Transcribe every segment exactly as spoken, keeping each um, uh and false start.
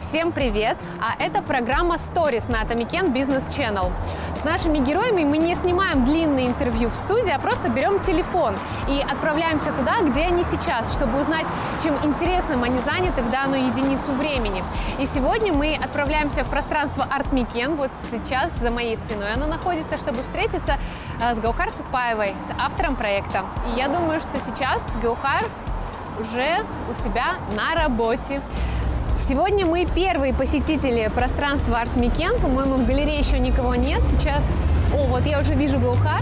Всем привет! А это программа Stories на Atomic Business Channel. С нашими героями мы не снимаем длинные интервью в студии, а просто берем телефон и отправляемся туда, где они сейчас, чтобы узнать, чем интересным они заняты в данную единицу времени. И сегодня мы отправляемся в пространство Артмикен. Вот сейчас за моей спиной оно находится, чтобы встретиться с Гаухар Сатпаевой, с автором проекта. И я думаю, что сейчас Гаухар уже у себя на работе. Сегодня мы первые посетители пространства Артмикен. По-моему, в галерее еще никого нет. Сейчас... О, вот я уже вижу Гаухар.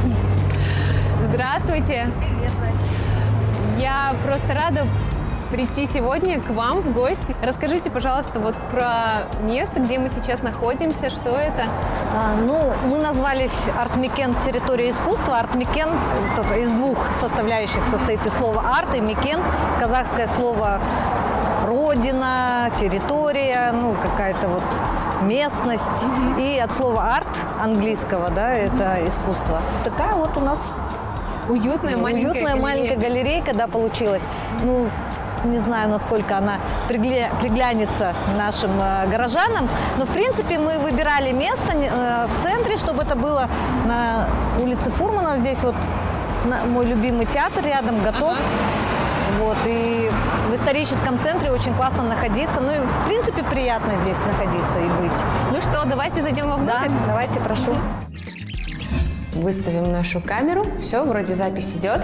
Здравствуйте. Привет, Настя. Я просто рада прийти сегодня к вам в гости. Расскажите, пожалуйста, вот про место, где мы сейчас находимся, что это? А, ну, мы назвались Артмикен территория искусства. Артмикен из двух составляющих состоит из слова арт и микен, казахское слово родина, территория, ну, какая-то вот местность. Mm-hmm. И от слова арт английского, да, это искусство. Такая вот у нас уютная маленькая, уютная маленькая галерейка, да, получилась. Ну, не знаю, насколько она пригля... приглянется нашим э, горожанам, но, в принципе, мы выбирали место э, в центре, чтобы это было на улице Фурманова. Здесь вот на, мой любимый театр рядом, готов. Ага. Вот, и в историческом центре очень классно находиться. Ну и, в принципе, приятно здесь находиться и быть. Ну что, давайте зайдем вовнутрь? Да, давайте, прошу. Выставим нашу камеру. Все, вроде запись идет.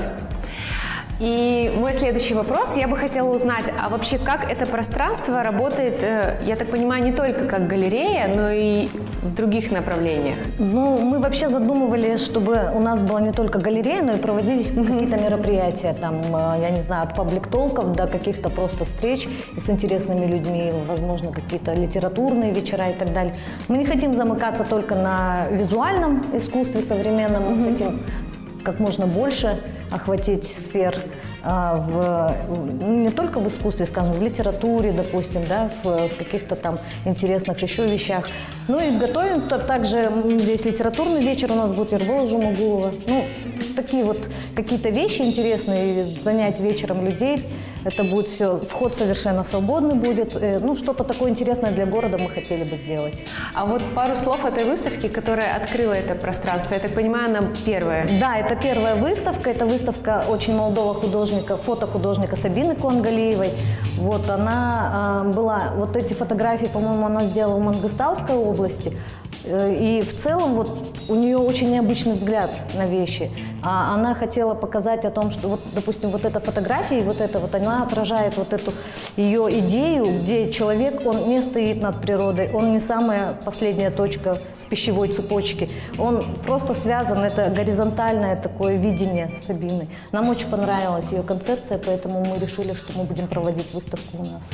И мой следующий вопрос. Я бы хотела узнать, а вообще как это пространство работает, я так понимаю, не только как галерея, но и в других направлениях? Ну, мы вообще задумывали, чтобы у нас была не только галерея, но и проводились mm-hmm. какие-то мероприятия, там, я не знаю, от паблик-толков до каких-то просто встреч с интересными людьми, возможно, какие-то литературные вечера и так далее. Мы не хотим замыкаться только на визуальном искусстве современном, mm-hmm. мы хотим как можно больше охватить сфер а, в, не только в искусстве, скажем, в литературе, допустим, да, в, в каких-то там интересных еще вещах. Ну и готовим -то также, здесь литературный вечер у нас будет, Ербола Жумагулова. Ну, такие вот какие-то вещи интересные, занять вечером людей. Это будет все, вход совершенно свободный будет. Ну, что-то такое интересное для города мы хотели бы сделать. А вот пару слов этой выставки, которая открыла это пространство. Я так понимаю, она первая. Да, это первая выставка. Это выставка очень молодого художника, фотохудожника Сабины Куангалиевой. Вот она э, была, вот эти фотографии, по-моему, она сделала в Мангыстауской области. И в целом вот у нее очень необычный взгляд на вещи. А она хотела показать о том, что вот, допустим, вот эта фотография и вот эта вот, она отражает вот эту ее идею, где человек, он не стоит над природой, он не самая последняя точка в пищевой цепочке, он просто связан, это горизонтальное такое видение Сабины. Нам очень понравилась ее концепция, поэтому мы решили, что мы будем проводить выставку у нас.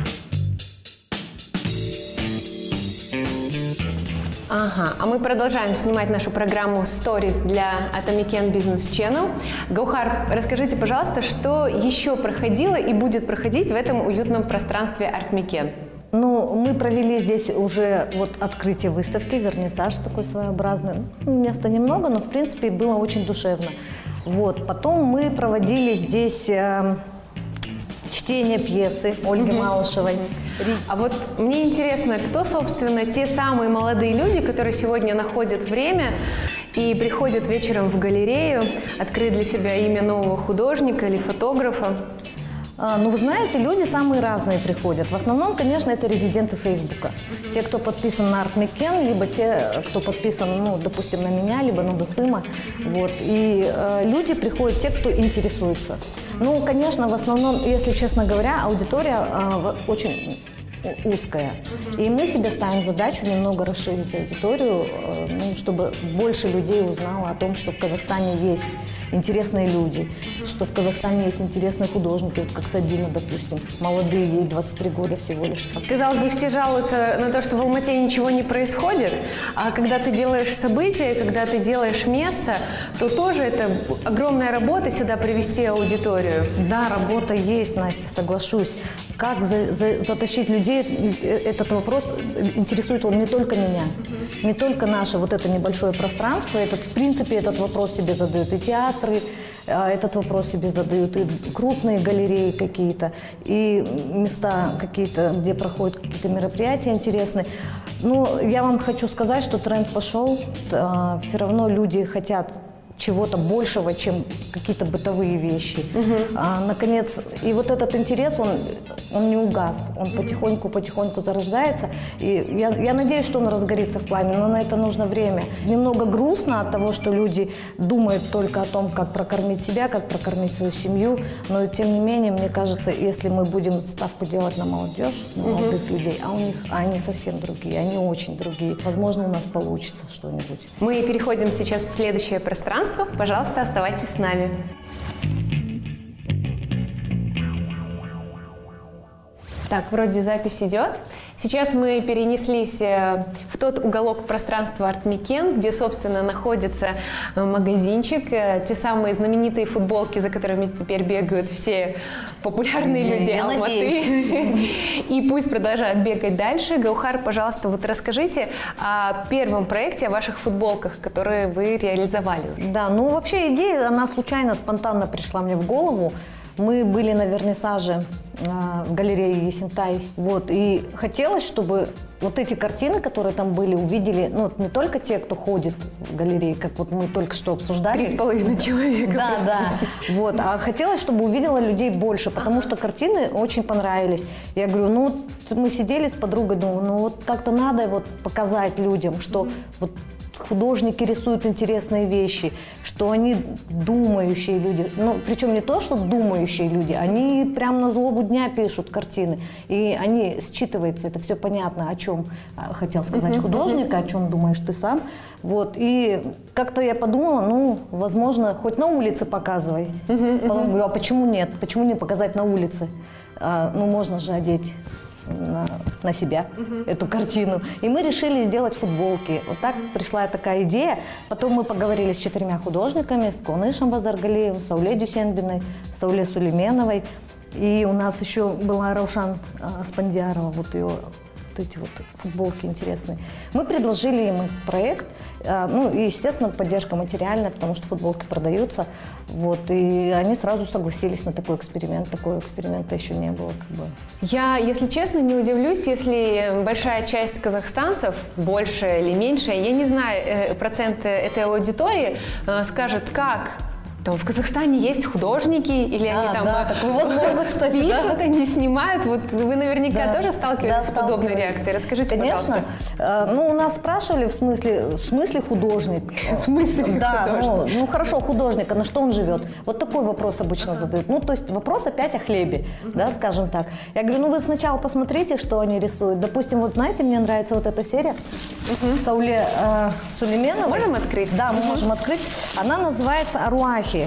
Ага, а мы продолжаем снимать нашу программу Stories для Atomic Business Channel. Гаухар, расскажите, пожалуйста, что еще проходило и будет проходить в этом уютном пространстве Артмикен? Ну, мы провели здесь уже вот открытие выставки, вернисаж такой своеобразный. Места немного, но в принципе было очень душевно. Вот, потом мы проводили здесь э, чтение пьесы Ольги mm-hmm. Малышевой. А вот мне интересно, кто, собственно, те самые молодые люди, которые сегодня находят время и приходят вечером в галерею открыть для себя имя нового художника или фотографа? А, ну, вы знаете, люди самые разные приходят. В основном, конечно, это резиденты Фейсбука. Mm-hmm. Те, кто подписан на Артмикен, либо те, кто подписан, ну, допустим, на меня, либо на Досыма. Вот. И э, люди приходят, те, кто интересуется. Ну, конечно, в основном, если честно говоря, аудитория э, очень узкая. И мы себе ставим задачу немного расширить аудиторию, э, ну, чтобы больше людей узнало о том, что в Казахстане есть интересные люди, что в Казахстане есть интересные художники, вот как Сабина, допустим, молодые, ей двадцать три года всего лишь. Казалось бы, все жалуются на то, что в Алмате ничего не происходит, а когда ты делаешь события, когда ты делаешь место, то тоже это огромная работа сюда привести аудиторию. Да, работа есть, Настя, соглашусь. Как за, за, затащить людей, этот вопрос интересует он не только меня, не только наше вот это небольшое пространство, этот, в принципе, этот вопрос себе задают и театры, этот вопрос себе задают. И крупные галереи какие-то, и места какие-то, где проходят какие-то мероприятия интересные. Ну, я вам хочу сказать, что тренд пошел. Все равно люди хотят чего-то большего, чем какие-то бытовые вещи. Угу. А, наконец, и вот этот интерес, он, он не угас, он потихоньку-потихоньку зарождается. И я, я надеюсь, что он разгорится в пламени, но на это нужно время. Немного грустно от того, что люди думают только о том, как прокормить себя, как прокормить свою семью, но тем не менее, мне кажется, если мы будем ставку делать на молодежь, на молодых угу. людей, а у них а они совсем другие, они очень другие, возможно, у нас получится что-нибудь. Мы переходим сейчас в следующее пространство. Пожалуйста, оставайтесь с нами. Так, вроде запись идет. Сейчас мы перенеслись в тот уголок пространства Артмикен, где, собственно, находится магазинчик, те самые знаменитые футболки, за которыми теперь бегают все популярные я, люди я Алматы. И пусть продолжают бегать дальше. Гаухар, пожалуйста, вот расскажите о первом проекте, о ваших футболках, которые вы реализовали уже. Да, ну вообще идея, она случайно, спонтанно пришла мне в голову. Мы были на вернисаже э, в галерее Есентай, вот, и хотелось, чтобы вот эти картины, которые там были, увидели, ну, не только те, кто ходит в галерее, как вот мы только что обсуждали. Три с половиной человека. Да, да, вот, а хотелось, чтобы увидела людей больше, потому что картины очень понравились. Я говорю, ну, мы сидели с подругой, думаю, ну, вот как-то надо вот показать людям, что вот художники рисуют интересные вещи, что они думающие люди. Ну, причем не то, что думающие люди, они прямо на злобу дня пишут картины. И они считываются, это все понятно, о чем хотел сказать художник, о чем думаешь ты сам. Вот. И как-то я подумала, ну, возможно, хоть на улице показывай. Потом говорю, а почему нет? Почему не показать на улице? А, ну, можно же одеть На, на себя uh-huh. эту картину. И мы решили сделать футболки. Вот так пришла такая идея. Потом мы поговорили с четырьмя художниками, с Кунышем Базаргалиевым, с Сауле Дюсенбиной, с Сауле Сулейменовой. И у нас еще была Раушан а, Спандиарова, вот ее вот эти вот футболки интересные. Мы предложили им этот проект. А, ну, и, естественно, поддержка материальная, потому что футболки продаются. Вот, и они сразу согласились на такой эксперимент. Такого эксперимента еще не было. Как бы. Я, если честно, не удивлюсь, если большая часть казахстанцев, большая или меньшая, я не знаю процент этой аудитории, скажет, как там в Казахстане есть художники, или а, они там да, такое возможно, кстати, пишут, да? они снимают. Вот вы наверняка да. тоже сталкивались да, с подобной реакцией. Расскажите, Конечно. пожалуйста. Ну, у нас спрашивали в смысле, в смысле художник. В смысле да, художник? Ну, ну хорошо, художник, а на что он живет? Вот такой вопрос обычно задают. Ну, то есть вопрос опять о хлебе, да, скажем так. Я говорю, ну вы сначала посмотрите, что они рисуют. Допустим, вот знаете, мне нравится вот эта серия Сауле э, Сулейменовой. Можем открыть? Да, мы можем открыть. Она называется «Аруахи».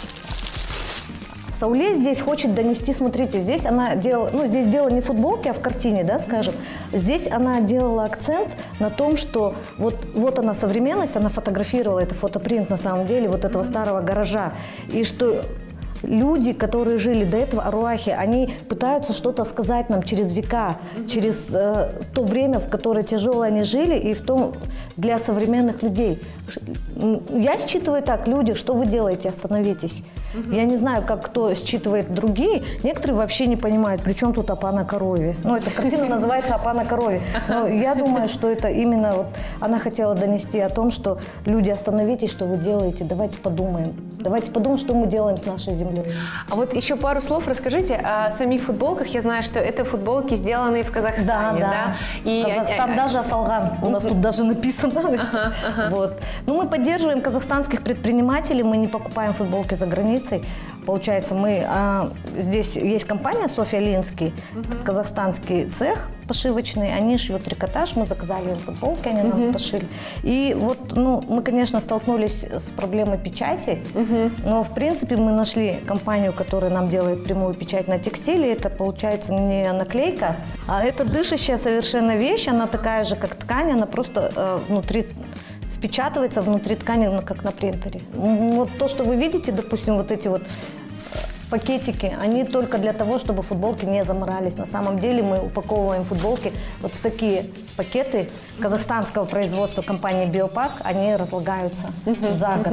Сауле здесь хочет донести, смотрите, здесь она делала, ну, здесь дело не в футболке, а в картине, да, скажем. Здесь она делала акцент на том, что вот, вот она современность, она фотографировала, это фотопринт на самом деле, вот этого старого гаража. И что люди, которые жили до этого, аруахи, они пытаются что-то сказать нам через века, через э, то время, в которое тяжело они жили, и в том для современных людей. Я считываю так, люди, что вы делаете, остановитесь. Uh-huh. Я не знаю, как кто считывает другие. Некоторые вообще не понимают, при чем тут «Апа на корове». Ну, эта картина называется «Апа на корове». Но я думаю, что это именно вот она хотела донести о том, что люди, остановитесь, что вы делаете, давайте подумаем. Давайте подумаем, что мы делаем с нашей землей. А вот еще пару слов расскажите о самих футболках. Я знаю, что это футболки, сделанные в Казахстане. Да, да. да? И Казахстан а, даже Асалган. У нас тут даже написано. Ага, ага. Вот. Ну, мы поддерживаем казахстанских предпринимателей, мы не покупаем футболки за границей. Получается, мы а, здесь есть компания Софья Линский, uh-huh. казахстанский цех пошивочный, они шьют трикотаж, мы заказали им футболки, они uh-huh. нам пошили. И вот, ну, мы, конечно, столкнулись с проблемой печати, uh-huh. но, в принципе, мы нашли компанию, которая нам делает прямую печать на текстиле. Это, получается, не наклейка, а это дышащая совершенно вещь, она такая же, как ткань, она просто э, внутри впечатывается внутри ткани, как на принтере. Вот то, что вы видите, допустим, вот эти вот пакетики, они только для того, чтобы футболки не заморались. На самом деле мы упаковываем футболки вот в такие пакеты казахстанского производства компании Биопак, они разлагаются uh-huh, за год. Uh-huh.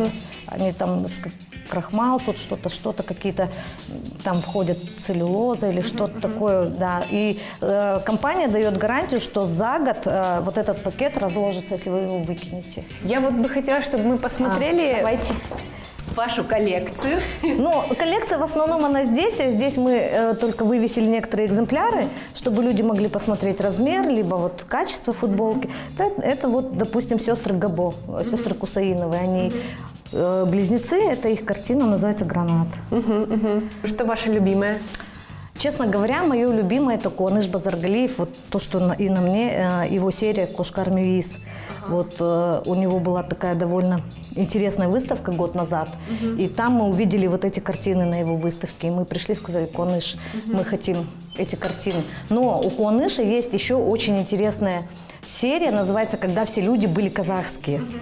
Они там крахмал, тут что-то, что-то, какие-то там входят целлюлоза или что-то uh-huh, такое, uh-huh. да. И э, компания дает гарантию, что за год э, вот этот пакет разложится, если вы его выкинете. Я вот бы хотела, чтобы мы посмотрели... А, давайте. Вашу коллекцию. Ну, коллекция в основном она здесь, а здесь мы э, только вывесили некоторые экземпляры, чтобы люди могли посмотреть размер, либо вот качество футболки. Это, это вот, допустим, сестры Габо, сестры Кусаиновы, они э, близнецы, это их картина, называется «Гранат». Угу, угу. Что ваша любимая? Честно говоря, мое любимое это Куаныш Базаргалиев, вот то, что и на мне, э, его серия «Кошкар Мюис». Ага. Вот э, у него была такая довольно интересная выставка год назад, угу. и там мы увидели вот эти картины на его выставке, и мы пришли и сказали: Куаныш, угу. мы хотим эти картины. Но у Куаныша есть еще очень интересная серия, называется «Когда все люди были казахские». Угу.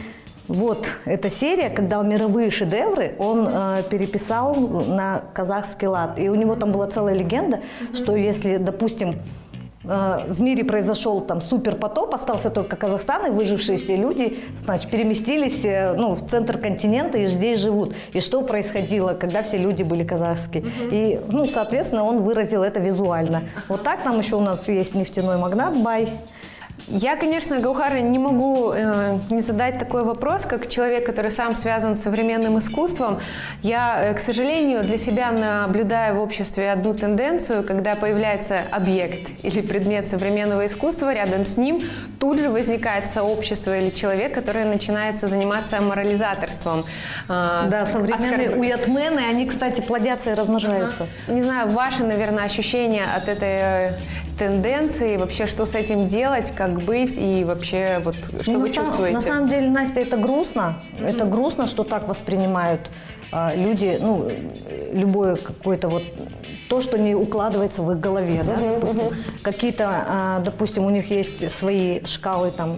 Вот эта серия, когда мировые шедевры он э, переписал на казахский лад. И у него там была целая легенда, mm-hmm. что если, допустим, э, в мире произошел там суперпотоп, остался только Казахстан, и выжившиеся люди, значит, переместились э, ну, в центр континента и здесь живут. И что происходило, когда все люди были казахские. Mm-hmm. И, ну, соответственно, он выразил это визуально. Вот так там еще у нас есть нефтяной магнат Бай. Я, конечно, Гаухар, не могу э, не задать такой вопрос, как человек, который сам связан с современным искусством. Я, э, к сожалению, для себя наблюдаю в обществе одну тенденцию, когда появляется объект или предмет современного искусства, рядом с ним тут же возникает сообщество или человек, который начинает заниматься морализаторством. Э, да, современные оскорб... уятмены, они, кстати, плодятся и размножаются. Ага. Не знаю, ваши, наверное, ощущения от этой тенденции, вообще, что с этим делать, как быть и вообще, вот, что ну, вы на чувствуете? На самом деле, Настя, это грустно. Mm-hmm. Это грустно, что так воспринимают а, люди, ну, любое какое-то вот, то, что не укладывается в их голове, да? Mm-hmm. Допустим, какие-то, а, допустим, у них есть свои шкалы, там,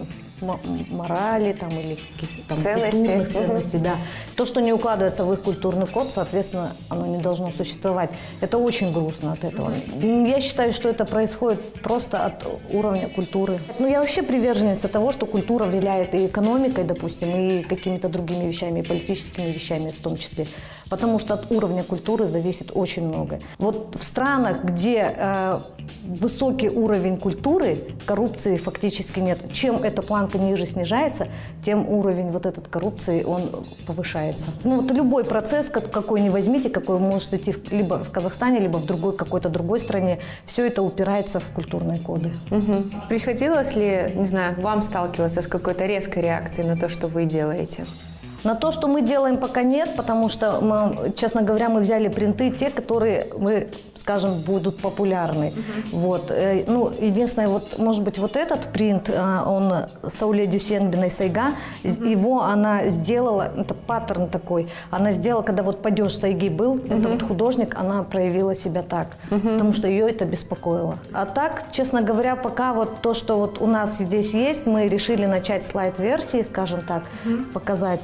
морали там, или там, ценности. ценностей, да. То, что не укладывается в их культурный код, соответственно, оно не должно существовать. Это очень грустно от этого. Я считаю, что это происходит просто от уровня культуры. Ну, я вообще приверженница того, что культура влияет и экономикой, допустим, и какими-то другими вещами, и политическими вещами в том числе. Потому что от уровня культуры зависит очень многое. Вот в странах, где э, высокий уровень культуры, коррупции фактически нет. Чем эта планка ниже снижается, тем уровень вот этот коррупции, он повышается. Ну вот любой процесс, какой ни возьмите, какой может идти либо в Казахстане, либо в другой какой-то другой стране, все это упирается в культурные коды. Угу. Приходилось ли, не знаю, вам сталкиваться с какой-то резкой реакцией на то, что вы делаете? На то, что мы делаем, пока нет, потому что, мы, честно говоря, мы взяли принты, те, которые, мы, скажем, будут популярны. Uh-huh. Вот. Ну, единственное, вот, может быть, вот этот принт, он Сауле Дюсенбиной Сайга, uh-huh. его она сделала, это паттерн такой, она сделала, когда вот падеж Сайги был, uh-huh. это вот художник, она проявила себя так, uh-huh. потому что ее это беспокоило. А так, честно говоря, пока вот то, что вот у нас здесь есть, мы решили начать слайд-версии, скажем так, uh-huh. показать.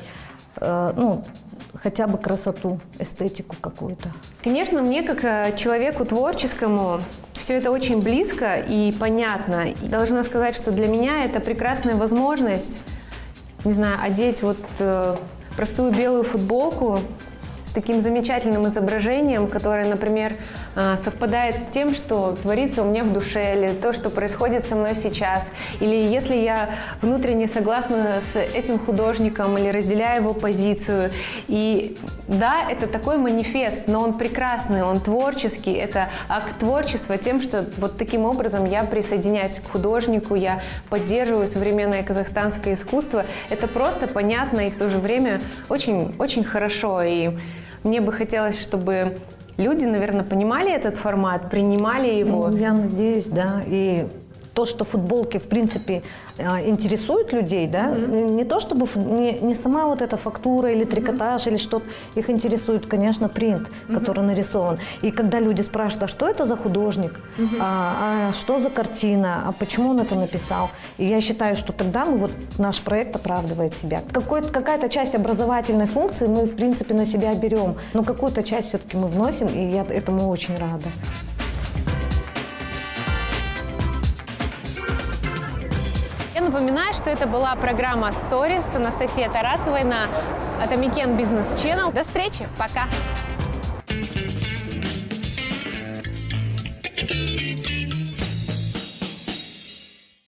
Ну, хотя бы красоту, эстетику какую-то. Конечно, мне, как человеку творческому, все это очень близко и понятно. И должна сказать, что для меня это прекрасная возможность, не знаю, одеть вот э, простую белую футболку с таким замечательным изображением, которое, например, э, совпадает с тем, что творится у меня в душе, или то, что происходит со мной сейчас. Или если я внутренне согласна с этим художником или разделяю его позицию. И да, это такой манифест, но он прекрасный, он творческий. Это акт творчества тем, что вот таким образом я присоединяюсь к художнику, я поддерживаю современное казахстанское искусство. Это просто понятно и в то же время очень, очень хорошо. И мне бы хотелось, чтобы люди, наверное, понимали этот формат, принимали его. Я надеюсь, да. И то, что футболки, в принципе, интересуют людей, да, mm-hmm. не то чтобы, не, не сама вот эта фактура или трикотаж mm-hmm. или что-то, их интересует, конечно, принт, mm-hmm. который нарисован. И когда люди спрашивают, а что это за художник, mm-hmm. а, а что за картина, а почему он это написал, и я считаю, что тогда мы, вот, наш проект оправдывает себя. Какая-то часть образовательной функции мы, в принципе, на себя берем, но какую-то часть все-таки мы вносим, и я этому очень рада. напоминаю, что это была программа Stories с Анастасией Тарасовой на Atomic Business Channel. До встречи, пока!